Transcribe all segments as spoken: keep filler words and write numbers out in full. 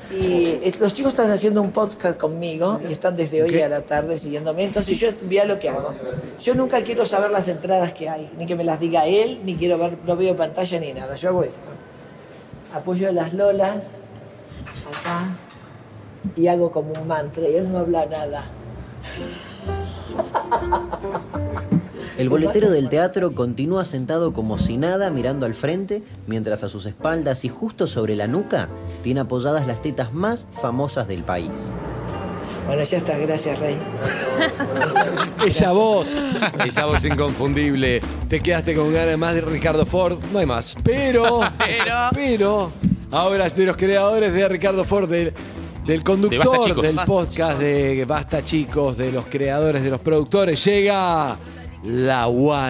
Y eh, los chicos están haciendo un podcast conmigo y están desde hoy a la tarde siguiéndome. Entonces yo vea lo que hago. Yo nunca quiero saber las entradas que hay, ni que me las diga él, ni quiero ver, no veo pantalla ni nada. Yo hago esto. Apoyo a las lolas acá y hago como un mantra y él no habla nada. El boletero del teatro continúa sentado como si nada, mirando al frente, mientras a sus espaldas y justo sobre la nuca tiene apoyadas las tetas más famosas del país. Bueno, ya está, gracias, Rey. Esa voz, esa voz inconfundible. Te quedaste con ganas más de Ricardo Ford, no hay más. Pero, Pero. pero, ahora de los creadores de Ricardo Ford, del, del conductor De del Basta, podcast de Basta Chicos, de los creadores, de los productores, llega la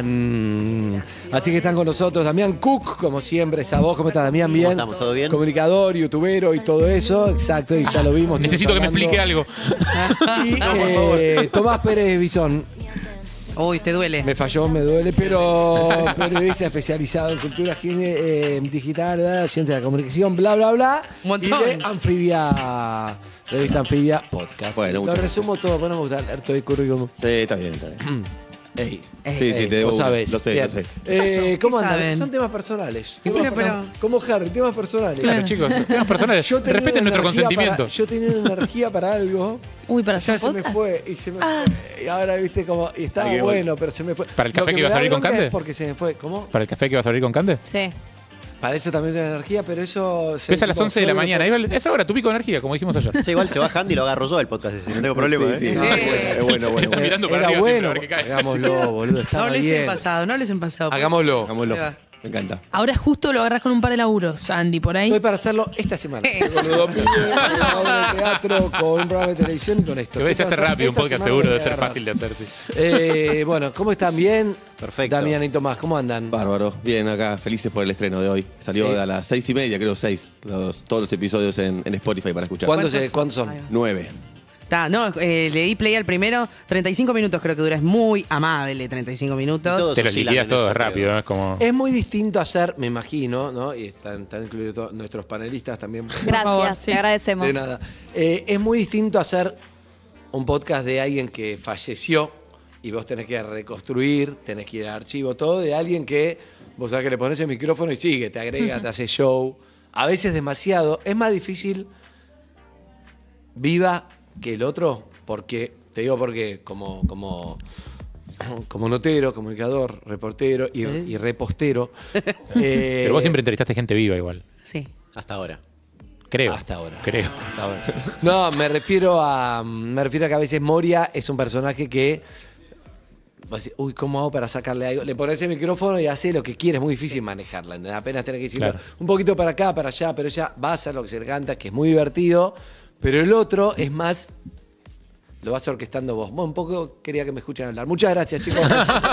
One. Así que están con nosotros Damián Cook, como siempre, esa voz. ¿Cómo estás, Damián? Bien. ¿Cómo estamos? ¿Todo bien? Comunicador, youtubero y todo eso. Exacto, y ya lo vimos. Necesito que me hablando. explique algo. Y eh, Tomás Pérez Bisón. Uy, te duele. Me falló, me duele, pero periodista especializado en cultura eh, digital, ¿verdad? Ciencia de la comunicación, bla, bla, bla. Un montón. Y de Anfibia, revista Anfibia Podcast. Bueno, Lo muchas resumo todo, bueno, me gusta leer todo el currículum. Sí, está bien, está bien. Ey, Sí, sí, te debo vos uno. sabés. Lo sé, Bien. lo sé. Eh, ¿Cómo ¿Qué andan? saben? Son temas personales. Y Temas bueno, pero- personales. Como Harry, temas personales. Claro, chicos, temas personales. Yo tenía Respeten una nuestro energía consentimiento. para- yo tenía una energía para algo. Uy, para Ya hacer se me podcast. fue y se me fue. Y ahora viste como. Y estaba Ay, qué bueno, pero se me fue. ¿Para el Lo café que me ibas a da abrir con bronca Cande? es porque se me fue. ¿Cómo? ¿Para el café que vas a abrir con Cande? Sí. Para eso también tengo energía, pero eso. se Es a las tipo, once de la solo- mañana. Ahí va- Es ahora tu pico de energía, como dijimos ayer. Sí, igual se va Handy y lo agarro yo el podcast ese, no tengo problema. Sí, ¿eh? sí. No, Es bueno, bueno, Está bueno. mirando para Era arriba siempre, bueno. a ver qué cae. Hagámoslo, boludo. No Estaba hables en bien. pasado, no hables en pasado. Hagámoslo. Hagámoslo. Ahí va. Me encanta. Ahora justo lo agarras con un par de laburos, Andy, por ahí. Estoy para hacerlo esta semana. Estoy con los dos pibes, con una obra de teatro, con un programa de televisión y con esto. Que se Estoy hace para hacer- rápido un esta podcast, semana seguro voy a debe ser agarrar. fácil de hacer, sí. Eh, bueno, ¿cómo están? ¿Bien? Perfecto. Damián y Tomás, ¿cómo andan? Bárbaro. Bien, acá, felices por el estreno de hoy. Salió Sí. a las seis y media, creo, seis. Los, todos los episodios en, en Spotify para escuchar. ¿Cuántos, ¿Cuántos eh, ¿Cuántos son? Ahí va. Nueve. Ta, no, eh, le di play al primero, treinta y cinco minutos creo que dura, es muy amable, treinta y cinco minutos. Todos Te los oscilan liquidas en todo eso, rápido, creo. es como... Es muy distinto hacer, me imagino, ¿no? Y están, están incluidos todos nuestros panelistas también. favor, Gracias, sí. te agradecemos. De nada. Eh, es muy distinto hacer un podcast de alguien que falleció y vos tenés que reconstruir, tenés que ir al archivo, todo, de alguien que vos sabés que le pones el micrófono y sigue, te agrega, te hace show. A veces demasiado. Es más difícil viva que el otro, porque, te digo porque como, como, como notero, comunicador, reportero y, y repostero. eh, Pero vos siempre entrevistaste gente viva igual. Sí. Hasta ahora. Creo. Hasta ahora. Creo. Hasta ahora. No, me refiero a. Me refiero a que a veces Moria es un personaje que. vos decís, uy, ¿cómo hago para sacarle algo? Le pones el micrófono y hace lo que quiere, es muy difícil manejarla. ¿entendés? Apenas tenés que decirlo Claro. un poquito para acá, para allá, pero ella va a hacer lo que se le canta, que es muy divertido. Pero el otro es más. Lo vas orquestando vos. Bueno, un poco quería que me escuchen hablar. Muchas gracias, chicos.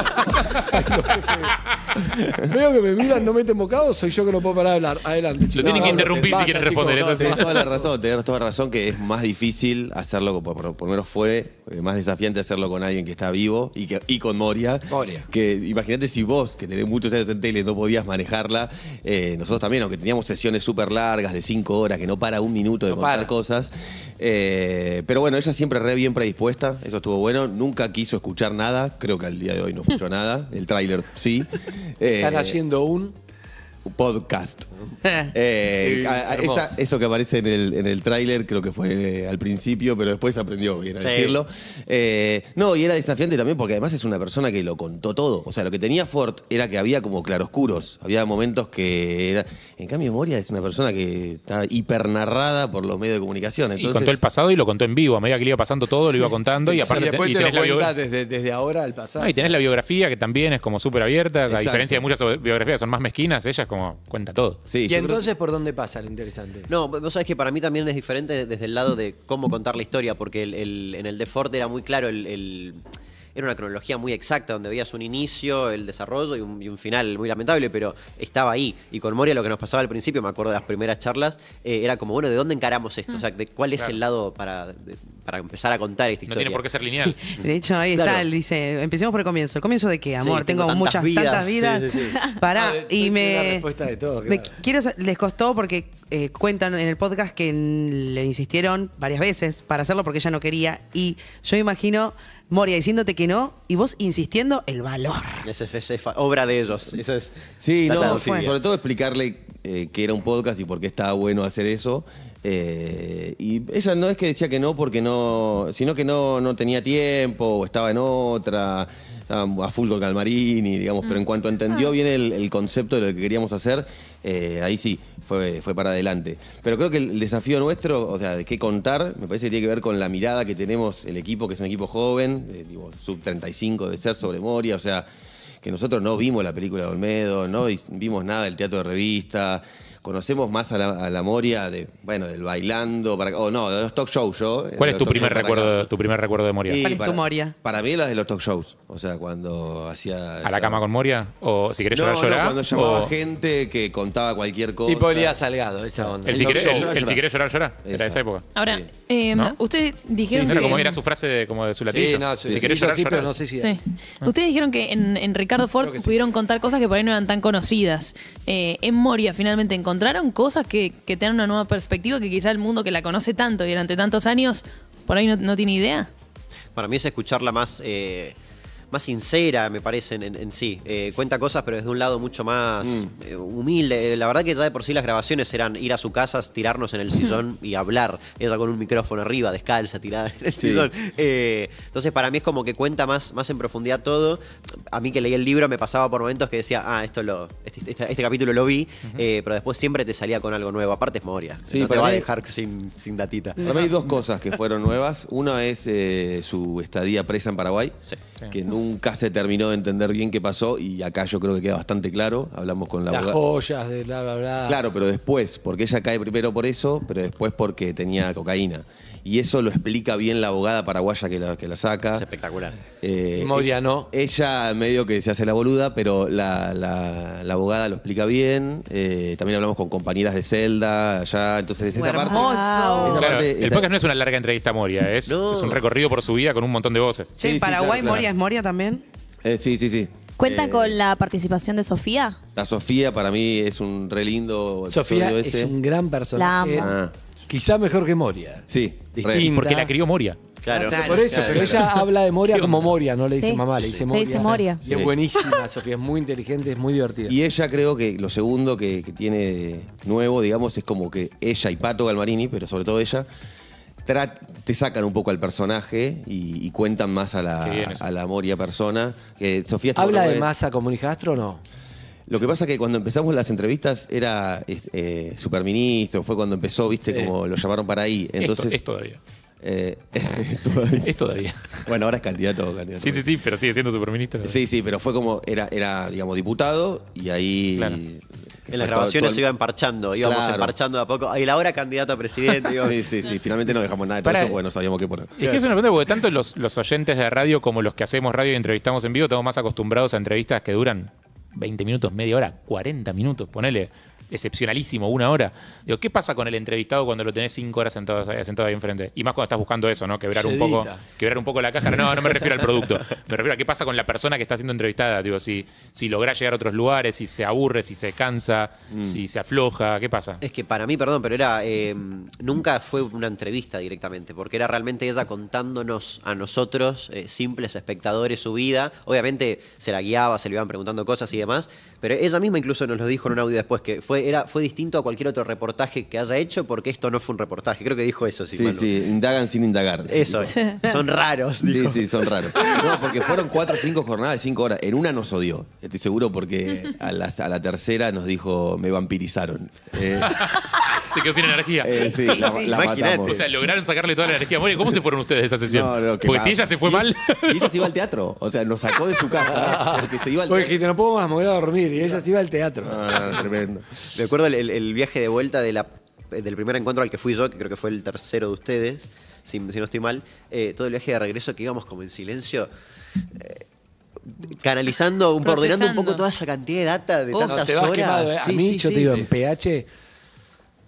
Veo que me miran, no meten bocado, soy yo que no puedo parar de hablar. Adelante, chicos. Lo tienen que No, no, interrumpir basta, si quieren chicos, responder. no, Eso sí. Tenés toda la razón, tenés toda la razón que es más difícil hacerlo, por, por, por lo menos fue eh, más desafiante hacerlo con alguien que está vivo y, que, y con Moria. Moria. Que imagínate si vos, que tenés muchos años en tele, no podías manejarla. Eh, nosotros también, aunque teníamos sesiones súper largas de cinco horas, que no para un minuto de No contar para. cosas. Eh, pero bueno, ella siempre re bien predispuesta, eso estuvo bueno. Nunca quiso escuchar nada, creo que al día de hoy no escuchó nada. El tráiler sí. Eh, Están haciendo un. podcast. Eh, Sí, a- a- hermoso. esa- eso que aparece en el, en el tráiler creo que fue eh, al principio, pero después aprendió bien a Sí. decirlo. Eh, no, y era desafiante también porque además es una persona que lo contó todo. O sea, lo que tenía Ford era que había como claroscuros. Había momentos que era... En cambio, Moria es una persona que está hipernarrada por los medios de comunicación. Y Entonces, contó el pasado y lo contó en vivo. A medida que le iba pasando todo, lo iba contando. Y aparte y después y te lo tenés, la cuenta biogra- desde, desde ahora al pasado. Ah, y tenés la biografía, que también es como súper abierta. A Exacto. diferencia de muchas biografías que son más mezquinas, ella es como cuenta todo. Sí, y yo creo- entonces, ¿por dónde pasa lo interesante? No, vos sabés que para mí también es diferente desde el lado de cómo contar la historia, porque el, el- en el de Ford era muy claro, el, el- era una cronología muy exacta, donde veías un inicio, el desarrollo y un, y un final muy lamentable, pero estaba ahí. Y con Moria lo que nos pasaba al principio, me acuerdo de las primeras charlas, eh, era como, bueno, ¿de dónde encaramos esto? O sea, de, ¿cuál es Claro. el lado para, de- para empezar a contar esta No historia. tiene por qué ser lineal. De hecho, ahí Claro. está, él dice, empecemos por el comienzo. ¿El comienzo de qué, amor? Sí, tengo, tengo tantas muchas, vidas. tantas vidas. Sí, sí, sí. Pará, Ah, de- y de- me... la respuesta de todo, me claro. quiero sa- les costó porque eh, cuentan en el podcast que n- le insistieron varias veces para hacerlo porque ella no quería. Y yo me imagino Moria diciéndote que no y vos insistiendo el valor. Esa es, es- es fa- obra de ellos. Eso es. Sí, la no, taurofilia. sobre todo explicarle eh, que era un podcast y por qué estaba bueno hacer eso. Eh, y ella no es que decía que no porque no, sino que no, no tenía tiempo o estaba en otra, estaba a full con Galmarini, digamos, pero en cuanto entendió bien el, el concepto de lo que queríamos hacer, eh, ahí sí, fue, fue para adelante. Pero creo que el desafío nuestro, o sea, de qué contar, me parece que tiene que ver con la mirada que tenemos el equipo, que es un equipo joven, eh, digo, sub treinta y cinco de ser sobre Moria, o sea, que nosotros no vimos la película de Olmedo, no vimos nada del teatro de revista, conocemos más a la, a la Moria de, bueno, del bailando, para, o no, de los talk shows yo. ¿Cuál de es los tu talk primer shows para recuerdo, acá. tu primer recuerdo de Moria? Y ¿Cuál es tu para- Moria? Para mí la de los talk shows, o sea, cuando hacía... ¿A la esa- cama con Moria? ¿O si querés No, llorar, no, llorar? cuando llamaba o gente que contaba cualquier cosa. Tipo Elías Salgado, esa onda. el si talk querés, show, el- llorar, el si llorar. querés llorar, llorar. Era Esa. de esa época. Ahora, Sí. eh, ¿No? ustedes dijeron ¿No era que... como era su frase de, como de su latillo? Sí, no, sí, si sí, querés hizo llorar, así, llorar. pero no sé si... Sí. Ustedes dijeron que en, en Ricardo Ford Creo que sí. pudieron contar cosas que por ahí no eran tan conocidas. Eh, en Moria finalmente encontraron cosas que, que te dan una nueva perspectiva que quizá el mundo que la conoce tanto y durante tantos años por ahí no, no tiene idea. Para mí es escucharla más, eh, más sincera, me parece, en, en sí. Eh, cuenta cosas, pero desde un lado mucho más eh, humilde. Eh, La verdad que ya de por sí las grabaciones eran ir a su casa, tirarnos en el sillón y hablar. Ella con un micrófono arriba, descalza, tirada en el Sí. sillón. Eh, entonces, para mí es como que cuenta más, más en profundidad todo. A mí que leí el libro me pasaba por momentos que decía, ah, esto lo, este, este- este capítulo lo vi, eh, pero después siempre te salía con algo nuevo. Aparte es Moria. Sí, no te para va a mí- dejar sin, sin datita. Para mí hay dos cosas que fueron nuevas. Una es eh, su estadía presa en Paraguay, Sí. que nunca se terminó de entender bien qué pasó y acá yo creo que queda bastante claro. Hablamos con la Las abogada. joyas de bla, bla, bla. Claro, pero después, porque ella cae primero por eso, pero después porque tenía cocaína. Y eso lo explica bien la abogada paraguaya que la, que la saca. Es espectacular. Eh, Y Moria ella, no. Ella medio que se hace la boluda, pero la, la- la abogada lo explica bien. Eh, también hablamos con compañeras de celda allá. Entonces, esa parte. Hermoso. esa Claro, parte el está- podcast no es una larga entrevista a Moria, es, No. es un recorrido por su vida con un montón de voces. Sí, Sí, en sí, Paraguay claro, claro. Moria es Moria también. Eh, sí, sí, sí. ¿Cuenta Eh, con la participación de Sofía? La Sofía para mí es un re lindo Sofía episodio es ese. un gran personaje. La amo. Ah, Quizá mejor que Moria. sí, re. Distinta. Porque la crió Moria. Claro. Claro. Por eso, Claro, pero claro. ella habla de Moria ¿Qué como onda? Moria, no le dice Sí. mamá, le dice Le Moria. dice Moria. Y es Sí. buenísima, Sofía, es muy inteligente, es muy divertida. Y ella creo que lo segundo que, que tiene nuevo, digamos, es como que ella y Pato Galmarini, pero sobre todo ella, tra- te sacan un poco al personaje y, y cuentan más a la, Qué bien eso. a la Moria persona. Que Sofía estuvo ¿Habla nueve- de masa comunicastro o no? Lo que pasa es que cuando empezamos las entrevistas era es- eh, superministro, fue cuando empezó, viste, Sí. como lo llamaron para ahí. Entonces, Esto, es todavía. eh, todavía. Es todavía. Bueno, ahora es candidato. candidato. Sí, sí, sí, pero sigue siendo superministro. Sí, sí, pero fue como, era, era digamos, diputado y ahí... Claro. que En las fue todo- grabaciones todo se el- iba emparchando, íbamos Claro. emparchando de a poco. Y la hora candidato a presidente. digo, Sí, sí, sí. Finalmente no dejamos nada de todo Para- eso porque no sabíamos qué poner. Es que es una pregunta porque tanto los, los oyentes de radio como los que hacemos radio y entrevistamos en vivo estamos más acostumbrados a entrevistas que duran veinte minutos, media hora, cuarenta minutos, ponele, excepcionalísimo, una hora. Digo, ¿qué pasa con el entrevistado cuando lo tenés cinco horas sentado, ahí- sentado ahí enfrente? Y más cuando estás buscando eso, ¿no? Quebrar Se un poco, edita. quebrar un poco la caja. No, no me refiero al producto. Me refiero a qué pasa con la persona que está siendo entrevistada. Digo, si, si logra llegar a otros lugares, si se aburre, si se cansa, si se afloja, ¿qué pasa? Es que para mí, perdón, pero era eh, nunca fue una entrevista directamente, porque era realmente ella contándonos a nosotros, eh, simples espectadores, su vida. Obviamente se la guiaba, se le iban preguntando cosas y demás, pero ella misma incluso nos lo dijo en un audio después, que fue, era, fue distinto a cualquier otro reportaje que haya hecho, porque esto no fue un reportaje. Creo que dijo eso. Si Sí, mal no- sí, indagan sin indagar. Eso, son raros. Sí, dijo. sí, son raros. No, porque fueron cuatro o cinco jornadas de cinco horas. En una nos odió, estoy seguro, porque a la, a la tercera nos dijo, me vampirizaron. Eh, Se quedó sin energía. eh, sí, la, la Imagínate. matamos. O sea, lograron sacarle toda la energía. Moria, ¿cómo se fueron ustedes de esa sesión? No, no, que Porque va. si ella se fue Y mal. ella- Y ella se iba al teatro. O sea, nos sacó de su casa porque se iba al Porque teatro. dijiste, no puedo más, me voy a dormir. Y ella se iba al teatro. Ah, no, tremendo. Recuerdo el, el- el viaje de vuelta de la, del primer encuentro al que fui yo, que creo que fue el tercero de ustedes, si, si no estoy mal. Eh, todo el viaje de regreso que íbamos como en silencio, eh, canalizando, un, ordenando un Procesando. poco toda esa cantidad de data de Uf, tantas No, te vas horas. quemado, ¿eh? A Sí, mí, sí, yo sí. te digo, en P H,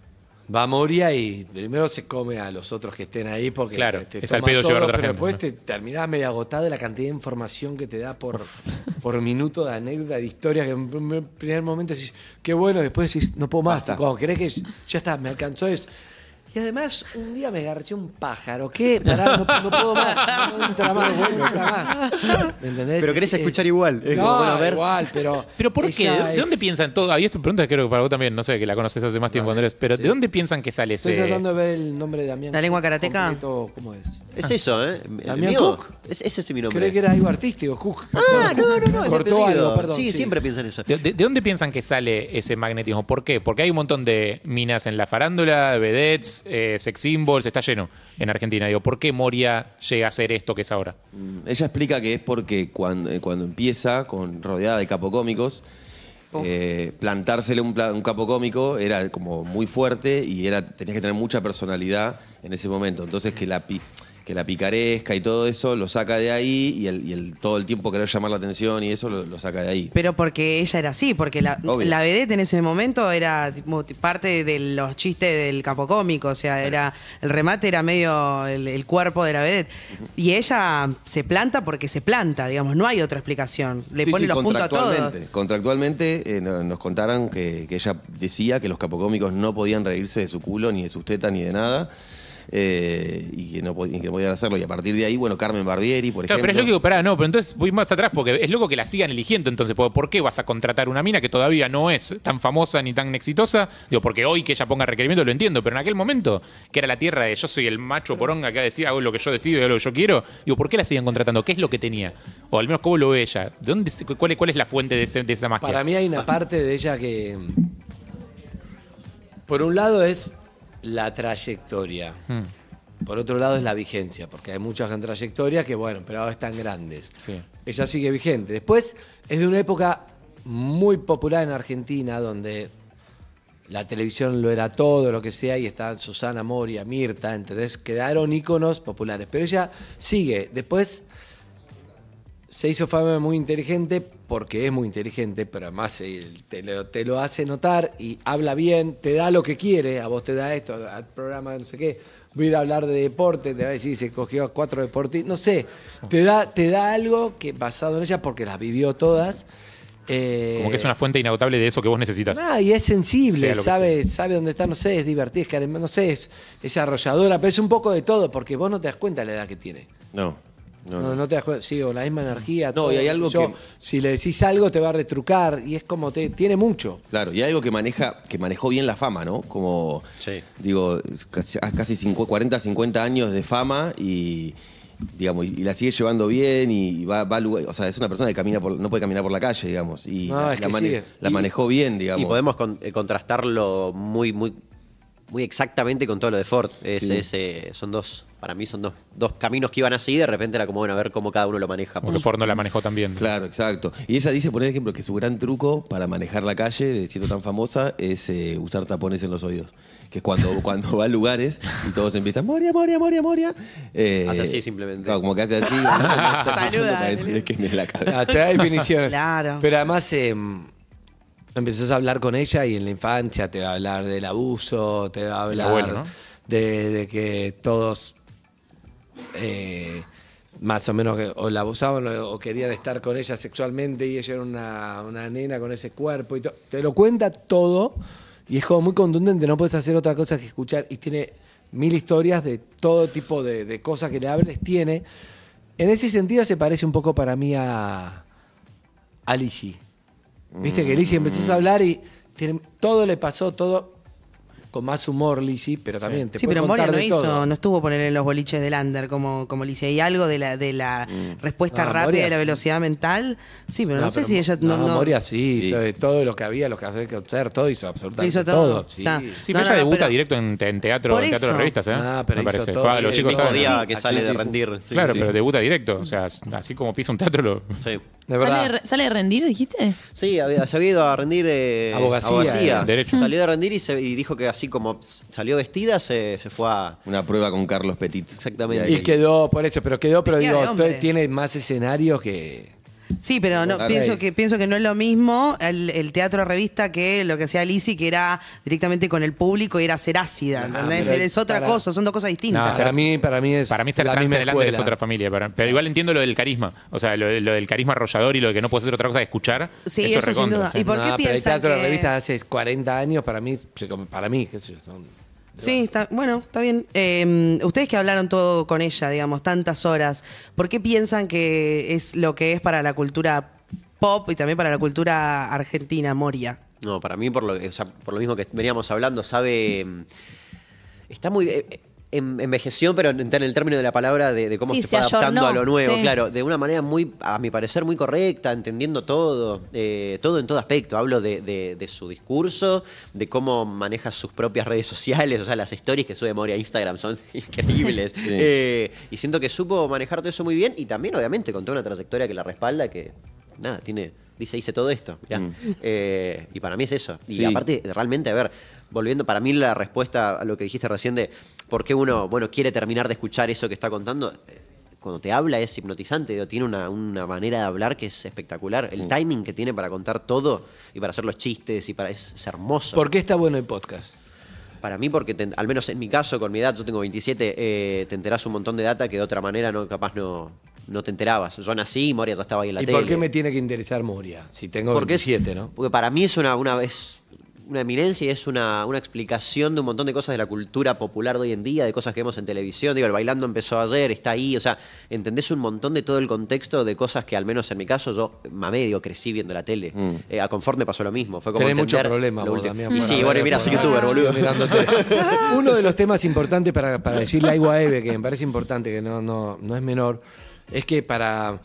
Va a Moria y primero se come a los otros que estén ahí porque Claro, te es al toma pedo todo, llevar a otra pero gente, después ¿no? te terminás medio agotado de la cantidad de información que te da por, por minuto, de anécdota, de historia, que en un primer momento decís, qué bueno, después decís, no puedo más. Basta. Cuando crees que ya está, me alcanzó es. Y además, un día me garché un pájaro. ¿Qué? Pará, no, no puedo más. No entra más, no entra más. ¿Me entendés? Pero querés Es- escuchar igual. Es No, como, bueno, a ver. igual, pero. Pero ¿por qué? ella ¿De, de dónde es- piensan todo? Había esta pregunta que creo que para vos también, no sé, que la conoces hace más tiempo, Andrés. Pero ¿de dónde piensan que sale Estoy ese...? tratando de ver el nombre de Damián. ¿La lengua Cook karateca? completo, ¿Cómo es? Es eso, ¿eh? ¿El ¿Damián mío? Cook? Es, ese es mi nombre. Creí que era algo artístico, Cook. Ah, no, no, no. es Cortó mi apellido. algo, perdón. Sí, siempre piensan eso. ¿De, de- de dónde piensan que sale ese magnetismo? ¿Por qué? Porque hay un montón de minas en la farándula, vedettes, eh, sex symbols, está lleno en Argentina. Digo, ¿por qué Moria llega a ser esto que es ahora? Mm, Ella explica que es porque cuando, eh, cuando empieza con rodeada de capocómicos, eh, plantársele un, pla- un capo cómico era como muy fuerte y era tenías que tener mucha personalidad en ese momento. Entonces que la, pi- que la picaresca y todo eso lo saca de ahí y, el, y el, todo el tiempo querer llamar la atención y eso lo, lo saca de ahí. Pero porque ella era así, porque la, Obvio. la vedette en ese momento era tipo, parte de los chistes del capo cómico, o sea, era el remate era medio el, el cuerpo de la vedette. Y ella se planta porque se planta, digamos, no hay otra explicación. Le Sí, pone sí, los puntos a todo. contractualmente. Contractualmente eh, no- nos contaron que, que ella decía que los capocómicos no podían reírse de su culo, ni de sus tetas, ni de nada. eh, y, que no, pod- y que no podían hacerlo. Y a partir de ahí, bueno, Carmen Barbieri, por Claro, ejemplo. pero es lógico, pará, no, pero entonces voy más atrás porque es loco que la sigan eligiendo. Entonces, ¿por por qué vas a contratar una mina que todavía no es tan famosa ni tan exitosa? Digo, porque hoy que ella ponga requerimiento lo entiendo, pero en aquel momento, que era la tierra de yo soy el macho poronga que decía hago lo que yo decido y hago lo que yo quiero, digo, ¿por qué la siguen contratando? ¿Qué es lo que tenía? O al menos, ¿cómo lo ve ella? ¿De dónde, se- cuál, es- cuál es la fuente de, ese- de esa magia? Para mí hay una parte de ella que, por un lado, es la trayectoria. Hmm, Por otro lado es la vigencia, porque hay muchas en trayectoria que, bueno, pero ahora están grandes. sí. Ella sigue vigente. Después es de una época muy popular en Argentina, donde la televisión lo era todo, lo que sea, y está Susana Moria, Mirta, ¿entendés? Quedaron íconos populares. Pero ella sigue. Después se hizo fama muy inteligente, porque es muy inteligente, pero además eh, te lo, te lo hace notar y habla bien, te da lo que quiere, a vos te da esto, al programa no sé qué, voy a ir a hablar de deporte, te va a decir se cogió a cuatro deportistas, no sé, te da, te da algo que basado en ella, porque las vivió todas. eh, Como que es una fuente inagotable de eso que vos necesitas. Ah, y es sensible, Sea lo que sabe, sabe dónde está, no sé, es divertida, es carismática, no sé, es, es arrolladora, pero es un poco de todo, porque vos no te das cuenta de la edad que tiene. No, no, No, no. no te das cuenta, sí, con la misma energía. No, todo, y hay algo yo, que- Si le decís algo te va a retrucar y es como, te, tiene mucho. Claro, y hay algo que maneja, que manejó bien la fama, ¿no? Como, Sí. digo, casi, casi cincu- cuarenta, cincuenta años de fama y, digamos, y, y la sigue llevando bien y va, va a lugar- o sea, es una persona que camina por, no puede caminar por la calle, digamos, y No, la, es la que mane- sigue. la Y- manejó bien, digamos. Y podemos con- eh, contrastarlo muy, muy, muy exactamente con todo lo de Ford. Es, Sí. es, eh, son dos, para mí son dos, dos caminos que iban así, de repente era como, bueno, a ver cómo cada uno lo maneja. Porque Ford no la manejó tan bien. Claro, exacto. Y ella dice, por ejemplo, que su gran truco para manejar la calle, de siendo tan famosa, es eh, usar tapones en los oídos. Que es cuando, cuando va a lugares y todos empiezan, Moria, Moria, Moria, Moria. Eh, Hace así simplemente. Claro, como que hace así. no, no, está escuchando Saluda, para Elena. que- que me la cabeza. Ah, te da definiciones. Claro. Pero además eh, empezás a hablar con ella y en la infancia te va a hablar del abuso, te va a hablar abuelo, ¿no? de, de que todos eh, más o menos que o la abusaban o, o querían estar con ella sexualmente y ella era una, una nena con ese cuerpo y to- te lo cuenta todo y es como muy contundente, no puedes hacer otra cosa que escuchar y tiene mil historias de todo tipo de, de cosas que le hables, tiene. En ese sentido se parece un poco para mí a, a Lizzy. Viste que Lizzy empezás a hablar y tiene- todo le pasó, todo con más humor Lizzy, pero también te Sí, puede pero Moria contar no de hizo, todo. no estuvo poner en los boliches del under como, como Alicia. Hay algo de la, de la respuesta Ah, rápida, Moria de la sí. velocidad mental. Sí, pero no, No, sé pero si ella no, no, no- Moria sí, Sí. hizo de todo lo que había, lo que había que hacer, todo hizo absolutamente Hizo todo. todo. Sí. Está. Sí, No, pero no, ella debuta pero- directo en, te- en teatro, Por en teatro de eso. revistas, ¿eh? Ah, pero me hizo parece. todo Fue- los bien. chicos El mismo saben. día Sí, que aquí sale sí, de sí. rendir. Sí, Claro, sí. pero debuta directo. O sea, así como pisa un teatro, lo. Sí. De ¿Sale, verdad. de re- ¿Sale de rendir, dijiste? Sí, había, se había ido a rendir eh, Abogacía, eh, derecho. Salió de rendir y, se, y dijo que así como salió vestida, se, se fue a... Una prueba con Carlos Petit. Exactamente. Y Y ahí- quedó, por eso, pero quedó, pero Vestida digo, de hombre. to- tiene más escenarios que. Sí, pero no, Monterrey. pienso que, pienso que no es lo mismo el, el teatro revista que lo que hacía Lizzy, que era directamente con el público y era ser ácida, ¿entendés? pero es otra para- cosa, son dos cosas distintas. No, Para mí, para mí es Para mí ser la trans misma en el under es escuela. otra familia. para- pero igual entiendo lo del carisma. O sea, lo, lo del carisma arrollador y lo de que no puedes hacer otra cosa que escuchar. Sí, eso, eso es sin recontra, duda. sí. ¿Y por qué No, pero el piensan teatro de que- revista hace cuarenta años, para mí, para mí, qué sé yo, son... Sí, está, bueno, está bien. Eh, ustedes que hablaron todo con ella, digamos, tantas horas, ¿por qué piensan que es lo que es para la cultura pop y también para la cultura argentina, Moria? No, para mí, por lo, o sea, por lo mismo que veníamos hablando, sabe. mm, Está muy. eh, em- envejeció, pero en, en el término de la palabra, de, de cómo Sí, se se fue adaptando ayornó, a lo nuevo, sí. claro, de una manera muy, a mi parecer, muy correcta, entendiendo todo, eh, todo en todo aspecto. Hablo de, de- de su discurso, de cómo maneja sus propias redes sociales, o sea, las stories que sube Moria a Instagram son increíbles. Sí. Eh, y siento que supo manejar todo eso muy bien y también, obviamente, con toda una trayectoria que la respalda, que, nada, tiene, dice, hice todo esto. mirá. Mm. Eh, y para mí es eso. Y Sí. aparte, realmente, a ver, volviendo, para mí la respuesta a lo que dijiste recién de por qué uno, bueno, quiere terminar de escuchar eso que está contando, eh, cuando te habla es hipnotizante, digo, tiene una, una manera de hablar que es espectacular. El timing que tiene para contar todo y para hacer los chistes y para es, es hermoso. ¿Por qué está bueno el podcast? Para mí, porque te- al menos en mi caso, con mi edad, yo tengo veintisiete, eh, te enterás un montón de data que de otra manera no capaz no, no te enterabas. Yo nací y Moria ya estaba ahí en la ¿Y tele. por qué me tiene que interesar Moria? Si tengo Porque es- veintisiete, ¿no? Porque para mí es una, una, es una eminencia y es una, una explicación de un montón de cosas de la cultura popular de hoy en día, de cosas que vemos en televisión. Digo, el Bailando empezó ayer, está ahí. O sea, entendés un montón de todo el contexto de cosas que, al menos en mi caso, yo mamé, digo, crecí viendo la tele. Mm. Eh, a Confort me pasó lo mismo. Fue como Tenés muchos entender problemas, lo vos, último. Damián, Y para sí, ver- bueno, y mira, soy para- youtuber, boludo. mirándote. Uno de los temas importantes para, para decirle algo a Eve, que me parece importante, que no, no, no es menor, es que para,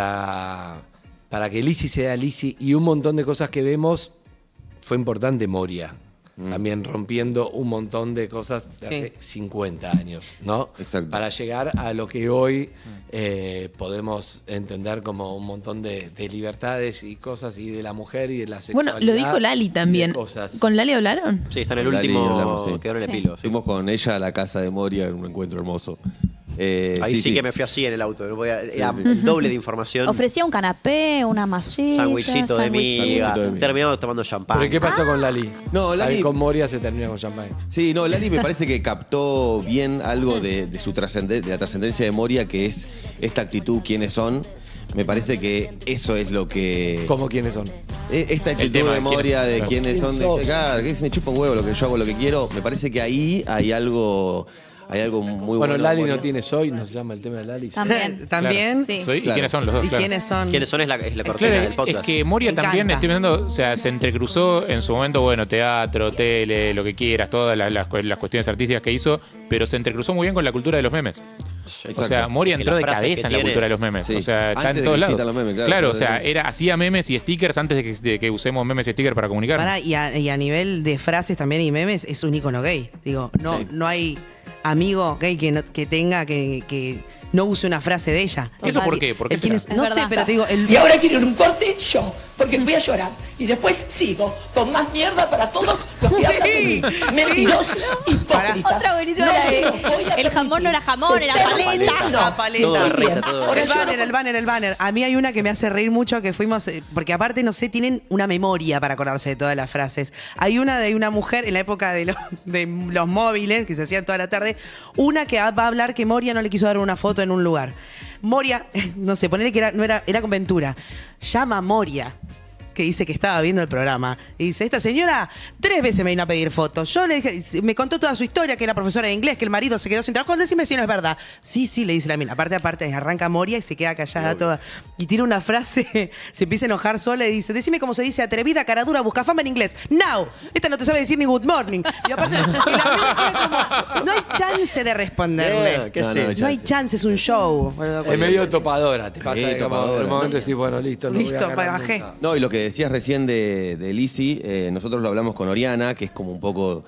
para, para que Lizzy sea Lizzy y un montón de cosas que vemos, fue importante Moria. También rompiendo un montón de cosas de hace cincuenta años, ¿no? Exacto. Para llegar a lo que hoy eh, podemos entender como un montón de, de libertades y cosas y de la mujer y de la Bueno, sexualidad. lo dijo Lali y de también. cosas. ¿Con Lali hablaron? Sí, está en el Lali último. hablamos, sí. Quedó en el Sí. epílogo. sí. Fuimos con ella a la casa de Moria en un encuentro hermoso. Eh, Ahí sí, que me fui así en el auto. no podía- era sí. el doble de información. Ofrecía un canapé, una masilla. Sándwichito de sándwichito. miga. Sándwichito de miga. Terminamos tomando champán. ¿Pero qué pasó con Lali? No, Lali- Ahí con Moria se termina con champán. Sí, no, Lali me parece que captó bien algo de, de su trascenden- de la trascendencia de Moria, que es esta actitud, quiénes son. Me parece que eso es lo que. ¿Cómo quiénes son? Eh, Esta actitud tema de de Moria, de quiénes- quiénes ¿Quién son, de sos? claro, que se me chupa un huevo lo que yo hago, lo que quiero. Me parece que ahí hay algo, hay algo muy bueno. Bueno, de Lali Moria. no tiene soy, no se llama el tema de Lali. También. ¿También? Sí. Soy- ¿Y Claro. quiénes son los dos? ¿Y Claro. quiénes son? ¿Quiénes son? Es la, es la cortina Claro, del podcast. es que Moria Me también, encanta. estoy viendo, o sea, se entrecruzó en su momento, bueno, teatro, tele, lo que quieras, todas las, las cu- las cuestiones artísticas que hizo, pero se entrecruzó muy bien con la cultura de los memes. O sea, Moria Que entró las de frases cabeza que en la tiene- cultura de los memes. Sí. O sea, está Antes de en todos que lados. existan los memes, claro. o sea, era, hacía memes y stickers antes de que, de que usemos memes y stickers para comunicar. Pará, y, a, y a nivel de frases también y memes, es un icono gay. Digo, no, Sí. no hay amigo gay que, no- que tenga que, que no use una frase de ella. ¿Y eso Total. por qué? ¿Por qué El quién será? es- no Es sé, verdad. pero te digo, el, Y ahora quiero ir a un corte yo, porque voy a llorar. Y después sigo con más mierda para todos los que hablan de mí. Mentirosos, hipócritas. Otra buenísima No la se de- los voy a el jamón permitir. no era jamón, Se era perra paleta. La paleta. Todo berreta, Bien. todo Ahora El yo banner, no- el banner, el banner. A mí hay una que me hace reír mucho que fuimos, eh, porque aparte, no sé, tienen una memoria para acordarse de todas las frases. Hay una de una mujer en la época de, los- de los móviles, que se hacían toda la tarde, una que va a hablar que Moria no le quiso dar una foto en un lugar. Moria, no sé, ponerle que era, no era, era con Ventura. Llama a Moria, que dice que estaba viendo el programa. Y dice, esta señora tres veces me vino a pedir fotos. Yo le dije, me contó toda su historia, que era profesora de inglés, que el marido se quedó sin trabajo. Decime si no es verdad. Sí, sí, le dice la mina. Aparte, aparte, arranca Moria y se queda callada toda. Y tira una frase, se empieza a enojar sola y dice, decime cómo se dice atrevida, caradura, busca fama en inglés. Now. Esta no te sabe decir ni good morning. Y aparte, y la mina queda como, no hay chance de responderle. Yeah, ¿qué No, sé? no, No hay chance, es un show. Es medio topadora, te pasa Sí, que como topadora. en el momento decís, bueno, listo, no voy a Listo, ganar bajé. nunca. No, y lo que decías recién de, de Lizzy, eh, nosotros lo hablamos con Oriana, que es como un poco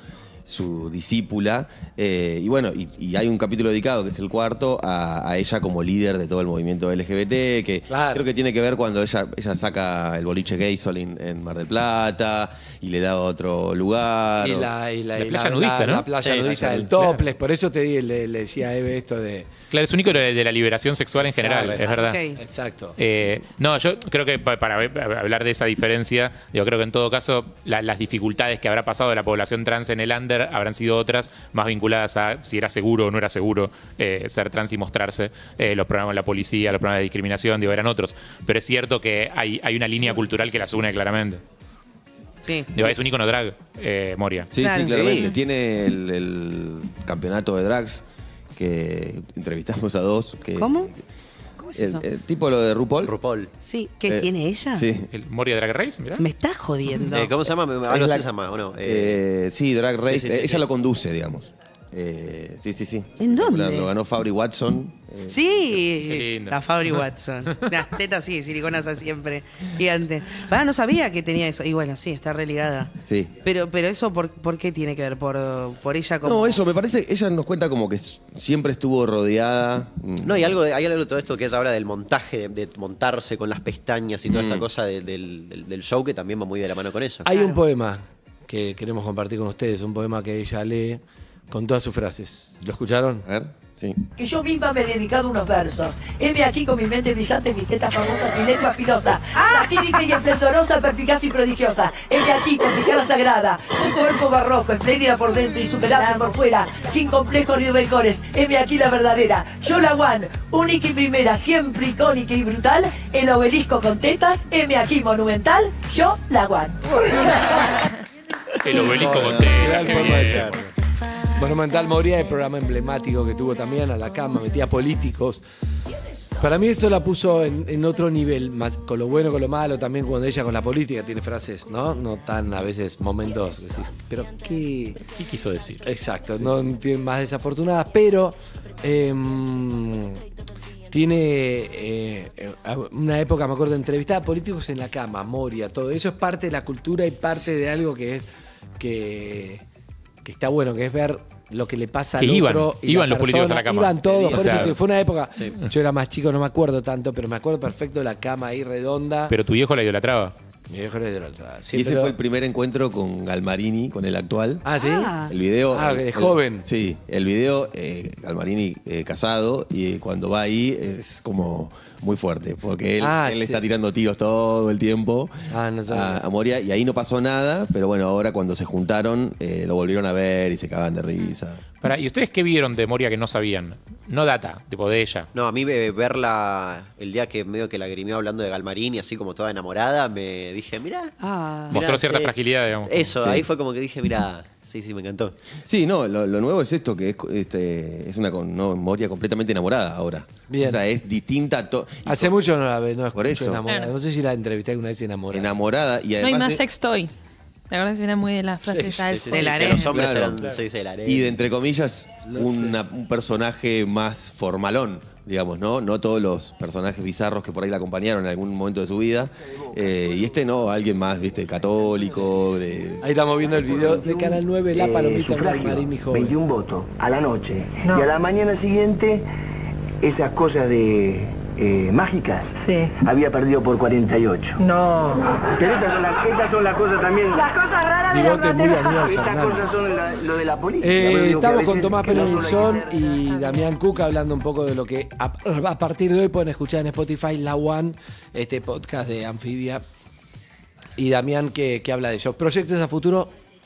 su discípula. Eh, y bueno, y, y hay un capítulo dedicado, que es el cuarto, a, a ella como líder de todo el movimiento L G B T, que Claro. creo que tiene que ver cuando ella, ella saca el boliche Gaysol en, en Mar del Plata y le da otro lugar. Y o- la, y la, La y playa la- nudista, la- ¿no? La playa Sí, la nudista playa del nudista. topless. Por eso te di, le, le decía a Eve esto de... Claro, es único de, de la liberación sexual en general, Exacto. es verdad. Ok. Exacto. Eh, no, yo creo que pa- para ver- hablar de esa diferencia, digo, creo que en todo caso la- las dificultades que habrá pasado de la población trans en el under habrán sido otras, más vinculadas a si era seguro o no era seguro eh, ser trans y mostrarse, eh, los programas de la policía, los programas de discriminación, digo, eran otros. Pero es cierto que hay, hay una línea cultural que las une claramente. Sí. Digo, es un icono drag, eh, Moria. Sí, Claro. sí, claramente. Sí. Tiene el, el campeonato de drags que entrevistamos a dos. Que, ¿Cómo? ¿Cómo es El, eso? el tipo lo de RuPaul. RuPaul. Sí, ¿qué Eh, tiene ella? Sí. El Moria Drag Race, mirá. Me estás jodiendo. Eh, ¿Cómo se llama? Algo Es así la- se llama, ¿o no? Eh, Eh, sí, Drag Race. sí, sí, Eh, sí, ella sí. lo conduce, digamos. Eh, sí, sí, sí. ¿En dónde? Lo ganó Fabry Watson. Eh, Sí, Qué lindo. la Fabry Watson. Las tetas sí, siliconas siempre. Gigante. Pará, no sabía que tenía eso. Y bueno, sí, está religada. Sí. Pero, pero eso, ¿por, ¿por qué tiene que ver? ¿Por, por ella como...? No, eso, me parece, ella nos cuenta como que s- siempre estuvo rodeada. mm, No, y algo de, hay algo de todo esto que ella habla del montaje, de, de montarse con las pestañas y toda Mm. esta cosa de- del, del- del show que también va muy de la mano con eso. Hay un poema que queremos compartir con ustedes, un poema que ella lee con todas sus frases. ¿Lo escucharon? A ver, sí. Que yo misma me he dedicado unos versos. Heme aquí con mi mente brillante, mis tetas famosas, mi lengua filosa, latídica y esplendorosa, perspicaz y prodigiosa. Heme aquí con mi cara sagrada, mi cuerpo barroco, espléndida por dentro y superable por fuera, sin complejos ni rencores. Heme aquí la verdadera, yo la one, única y primera, siempre icónica y brutal, el obelisco con tetas, heme aquí monumental, yo la one. El obelisco con telas, qué bien. Monumental Moria, el programa emblemático que tuvo también a la cama, metía políticos. Para mí eso la puso en, en otro nivel, más con lo bueno, con lo malo, también cuando ella con la política tiene frases, ¿no? No tan a veces momentos que decís, pero qué... ¿Qué quiso decir? Exacto, no tiene más desafortunadas, pero em, tiene eh, una época, me acuerdo, entrevistaba a políticos en la cama, Moria, todo eso es parte de la cultura y parte de algo que es que, que está bueno, que es ver lo que le pasa Que al iban, otro. y iban la los políticos persona, a la cama. Iban todos, O por sea, eso te- fue una época, yo era más chico, no me acuerdo tanto, pero me acuerdo perfecto de la cama ahí redonda. Pero tu viejo la idolatraba. Mi viejo era de la otra. Y Siempre ese lo- fue el primer encuentro con Galmarini, con el actual. Ah, ¿sí? Ah. El video. Ah, el- de el- joven. Sí, el video, eh, Galmarini eh, casado, y cuando va ahí es como muy fuerte, porque él, Ah, él sí. está tirando tiros todo el tiempo Ah, no sabía. a, a Moria, y ahí no pasó nada, pero bueno, ahora cuando se juntaron, eh, lo volvieron a ver y se cagaban de risa. Pará, ¿y ustedes qué vieron de Moria que no sabían? No data, tipo de ella. No, a mí ve- verla el día que medio que lagrimió hablando de Galmarini, así como toda enamorada, me dije, mirá. Ah. mirá, Mostró cierta sí. fragilidad, digamos. Eso, Sí. ahí fue como que dije, mirá, sí, sí, me encantó. Sí, no, lo, lo nuevo es esto, que es, este, es una con- no, Moria completamente enamorada ahora. Bien. O sea, es distinta a todo. Hace mucho no la ve, no Por escucho eso. enamorada. Claro. No sé si la entrevisté alguna vez enamorada. Enamorada y No hay además. más de- sex toy. ¿Te acuerdas? Era muy de la frase Sí, esa sí, de- sí, de Que la arena. los hombres Claro. eran seis de la arena. Y de entre comillas, Lo una- un personaje más formalón, digamos, ¿no? No todos los personajes bizarros que por ahí la acompañaron en algún momento de su vida. Eh, y este no, alguien más, viste, católico, de. Ahí estamos viendo el video de Canal nueve, La Palomita Galmarini joven. veintiún votos a la noche. Y a la mañana siguiente, esas cosas de eh, mágicas, Sí. había perdido por cuarenta y ocho. No. Pero estas son, las, estas son las cosas también. Las cosas raras de la Bigote muy platea. Aníbal Estas Fernández. cosas son la- lo de la política. Eh, Pero digo que a estamos con veces Tomás que no solo hay Penelzón que ser- y Damián Cuca hablando un poco de lo que a, a partir de hoy pueden escuchar en Spotify La One, este podcast de Anfibia. Y Damián que, que habla de eso. ¿Proyectos a futuro?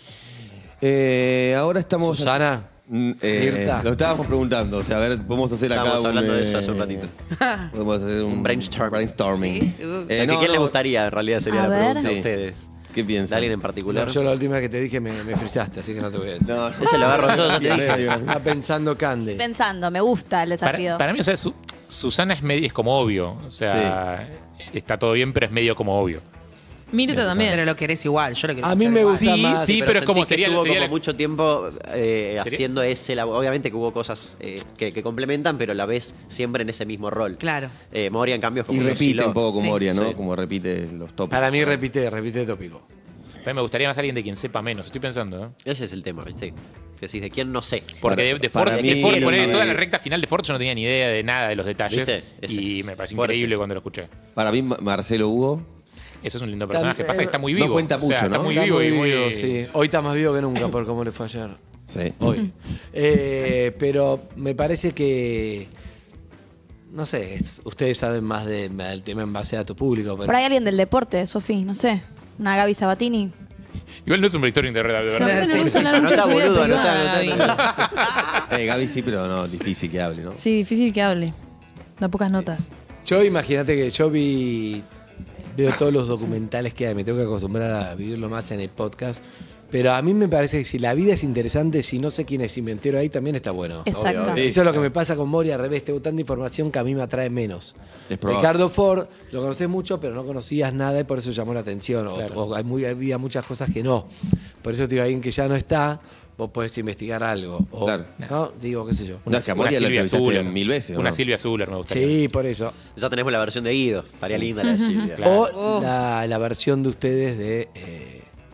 Eh, ahora estamos. Susana. Mm, eh, Mirta. lo estábamos preguntando, o sea, a ver, vamos a hacer acá Estábamos un, hablando de eh, eso hace un ratito. Podemos hacer un, Un brainstorm. brainstorming. Sí. Uh. O Eh, sea, no, ¿que ¿Quién le no, gustaría en realidad sería A la ver. pregunta a Sí. ustedes? ¿Qué ¿De piensan? alguien en particular? No, yo la última vez que te dije me, me frisaste, así que no te voy a decir. No, Ese lo agarro yo, yo te dije. Está pensando Cande. Pensando, me gusta el desafío. Para, para mí, o sea, Su- Susana es, medio, es como obvio. O sea, está todo bien, pero es medio como obvio. Mirta también. Pero lo querés igual, yo lo quiero A mí escuchar me igual. gusta Sí, más. sí, pero es como sentí que sería- estuvo sería como la- mucho tiempo eh, Sería- haciendo ese labo- obviamente que hubo cosas eh, que, que complementan, pero la ves siempre en ese mismo rol. Claro. Eh, Moria en cambio es como y que repite osciló. un poco con Sí. Moria, ¿no? Sí. Como repite los tópicos. Para mí repite, repite tópico. A mí me gustaría más alguien de quien sepa menos, estoy pensando. ¿eh? Ese es el tema, ¿viste? Que decís, ¿de quién no sé? Porque Para- de, de para Ford, mí, de Ford, no ponele, sabe. toda la recta final de Ford yo no tenía ni idea de nada de los detalles. ¿Viste? Ese Y es me pareció fuerte. increíble cuando lo escuché. Para mí, Ma- Marcelo Hugo. Eso es un lindo personaje. Tam- Pasa que está muy no vivo. cuenta O sea, mucho, está ¿no? muy Está vivo y muy muy. vivo, sí. Hoy está más vivo que nunca por cómo le fue ayer. Sí. Hoy. Eh, pero me parece que. No sé, es- ustedes saben más de- del tema en base a tu público. Pero Por ahí alguien del deporte, Sofi, no sé. Una Gaby Sabatini. Igual no es un brainstorming de red, de Se verdad. me gusta hablar mucho de Anotá, su vida boludo, privada, anotá, anotá, Gaby. Eh, Gaby sí, pero no, difícil que hable, ¿no? Sí, difícil que hable. Da pocas notas. yo imagínate que yo vi. Veo todos los documentales que hay, me tengo que acostumbrar a vivirlo más en el podcast. Pero a mí me parece que si la vida es interesante, si no sé quién es y me entero ahí, también está bueno. Exacto. Obvio. Eso es lo que me pasa con Moria, al revés, tengo tanta información que a mí me atrae menos. Es probable. Ricardo Ford, lo conoces mucho, pero no conocías nada y por eso llamó la atención. O, Claro. o hay muy, había muchas cosas que no. Por eso te digo, alguien que ya no está, vos podés investigar algo. O, Claro. ¿no? Digo, qué sé yo. Una, si a Una Moria lo Silvia entrevistaste Zuller. mil veces, ¿o Una no? Silvia Zuller me gustaría. Sí, por eso. Ya tenemos la versión de Guido. Estaría linda la de Silvia. Claro. O la, la versión de ustedes de... eh,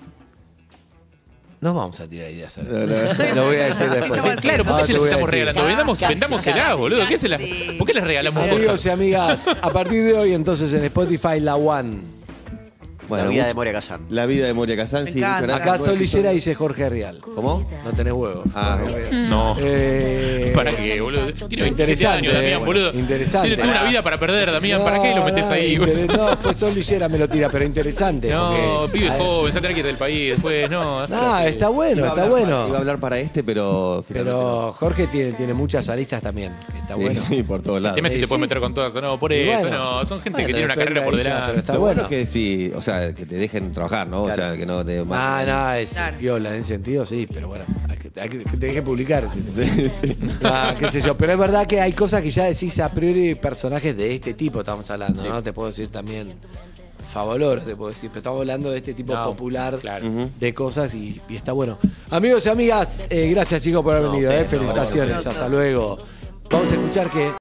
no vamos a tirar ideas ahora. No, no. Lo voy a decir después. Sí, claro, ¿por Ah, qué se te les voy a estamos decir. regalando? Vendamos, Casi, vendámosela, casi, boludo. ¿Qué se la- casi. ¿Por qué les regalamos Amigos cosas? y amigas, a partir de hoy entonces en Spotify La One. La vida mucho- de Moria Kazan. La vida de Moria Kazan, Me sí, encanta. muchas gracias. Acá Sol Lillera dice Jorge Rial. ¿Cómo? No tenés huevos. Ah, Jorge Rial. No. Eh, ¿Para qué, boludo? Tiene veintisiete Interesante, años, Damián, eh. boludo. Interesante. Tiene toda una vida para perder, Damián. ¿Para qué lo metes no, ahí? inter- No, fue Sol Lillera me lo tira, pero interesante. No, porque- pibe a ver, joven, se va a tener que ir del país después. No, No, está bueno, Iba a está hablar bueno. para- Iba a hablar para este, pero finalmente Pero Jorge tiene, tiene muchas aristas también. que Está no. Sí, bueno. sí, por todos lados. Dime si Eh, te puedes sí. meter con todas o no. Por Y eso, bueno. no. Son gente Bueno, que tiene una depende carrera por de ella, delante. pero está Lo bueno. bueno es que sí, o sea, que te dejen trabajar, ¿no? O sea, que no te... Ah, no, es Claro. viola en ese sentido, sí, pero bueno, hay que, hay que, que te deje publicar. sí. Sí, sí. Ah, qué sé yo, pero es verdad que hay cosas que ya decís a priori personajes de este tipo estamos hablando, ¿no? Te puedo decir también Favaloro, te puedo decir, pero estamos hablando de este tipo No, popular claro. de cosas y, y está bueno. Amigos y amigas, eh, gracias chicos por haber No, venido, ustedes, eh, no, felicitaciones, por favor. hasta luego. Vamos a escuchar que...